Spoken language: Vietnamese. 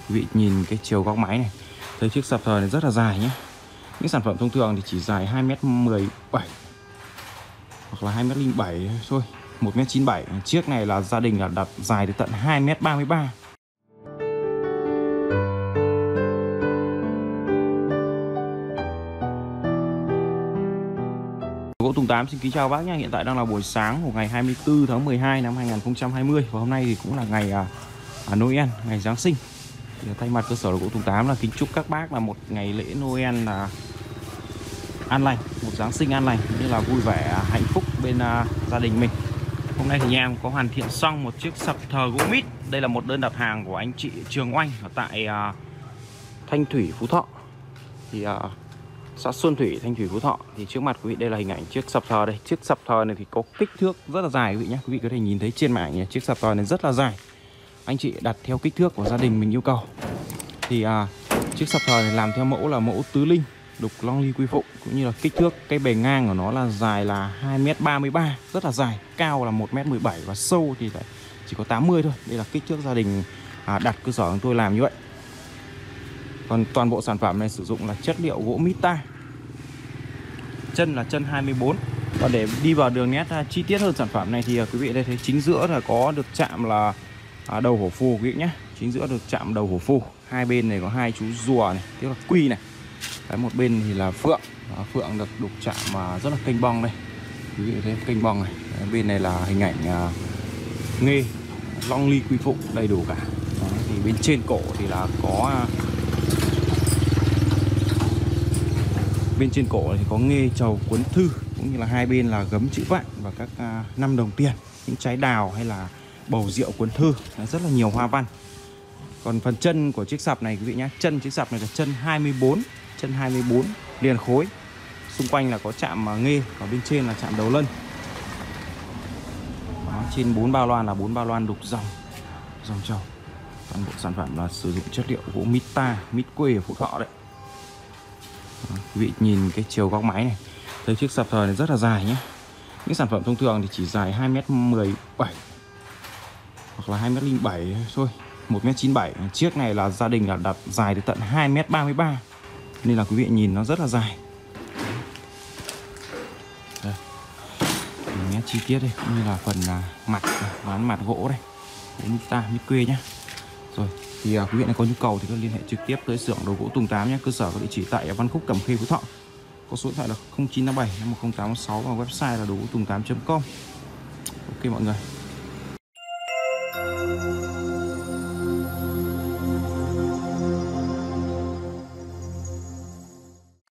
Quý vị nhìn cái chiều góc máy này, thấy chiếc sập thời này rất là dài nhé. Những sản phẩm thông thường thì chỉ dài 2m17 hoặc là 2m07 thôi, 1m97. Chiếc này là gia đình là đặt dài đến tận 2m33. Gỗ Tùng Tám xin kính chào bác nhé. Hiện tại đang là buổi sáng của ngày 24 tháng 12 năm 2020 và hôm nay thì cũng là ngày Noel, ngày Giáng sinh. Thì thay mặt cơ sở Gỗ Tùng Tám là kính chúc các bác là một ngày lễ Noel là an lành, một Giáng sinh an lành như là vui vẻ, hạnh phúc bên gia đình mình. Hôm nay thì nhà em có hoàn thiện xong một chiếc sập thờ gỗ mít. Đây là một đơn đặt hàng của anh chị Trường Oanh ở tại Thanh Thủy, Phú Thọ. Thì xã Xuân Thủy, Thanh Thủy, Phú Thọ. Thì trước mặt quý vị đây là hình ảnh chiếc sập thờ đây. Chiếc sập thờ này thì có kích thước rất là dài quý vị nhé. Quý vị có thể nhìn thấy trên màn ảnh chiếc sập thờ này rất là dài. Anh chị đặt theo kích thước của gia đình mình yêu cầu. Thì chiếc sập thờ này làm theo mẫu là mẫu tứ linh, đục long ly quy phụng, cũng như là kích thước cái bề ngang của nó là dài là 2m33, rất là dài, cao là 1m17 và sâu thì chỉ có 80 thôi. Đây là kích thước gia đình đặt cơ sở của tôi làm như vậy. Còn toàn bộ sản phẩm này sử dụng là chất liệu gỗ Mita. Chân là chân 24. Và để đi vào đường nét chi tiết hơn sản phẩm này thì quý vị đây thấy chính giữa là có được chạm là đầu hổ phù quý vị nhé. Chính giữa được chạm đầu hổ phù. Hai bên này có hai chú rùa này, tức là quy này. Cái một bên thì là phượng. Đó, phượng được đục chạm rất là kênh bong đây. Quý vị thấy kênh bong này. Đấy, bên này là hình ảnh nghê, long ly quy phụng đầy đủ cả. Đó, thì bên trên cổ thì là có bên trên cổ thì có nghê trầu cuốn thư, cũng như là hai bên là gấm chữ vạn và các 5 đồng tiền, những trái đào hay là bầu rượu cuốn thư, rất là nhiều hoa văn. Còn phần chân của chiếc sập này quý vị nhé, chân chiếc sập này là chân 24, chân 24 liền khối. Xung quanh là có chạm nghê, và bên trên là chạm đầu lân. Đó, trên 4 bao loan là 4 bao loan đục dòng trầu. Toàn bộ sản phẩm là sử dụng chất liệu gỗ Mita, mít quê ở Phú Thọ đấy. Đó, quý vị nhìn cái chiều góc máy này, thấy chiếc sập thời này rất là dài nhé. Những sản phẩm thông thường thì chỉ dài 2m17 hoặc là 2m07 thôi, 1m97. Chiếc này là gia đình là đặt dài đến tận 2m33, nên là quý vị nhìn nó rất là dài. Đây, nét chi tiết đây, cũng như là phần mặt, ván mặt gỗ đây, gỗ Mita, mít quê nhé. Rồi thì quý vị này có nhu cầu thì có liên hệ trực tiếp tới xưởng đồ gỗ Tùng Tám nhé. Cơ sở có địa chỉ tại Văn Khúc, Cẩm Khê, Phú Thọ. Có số điện thoại là 0957 51086 và website là đồ gỗ tùng 8.com. Ok mọi người.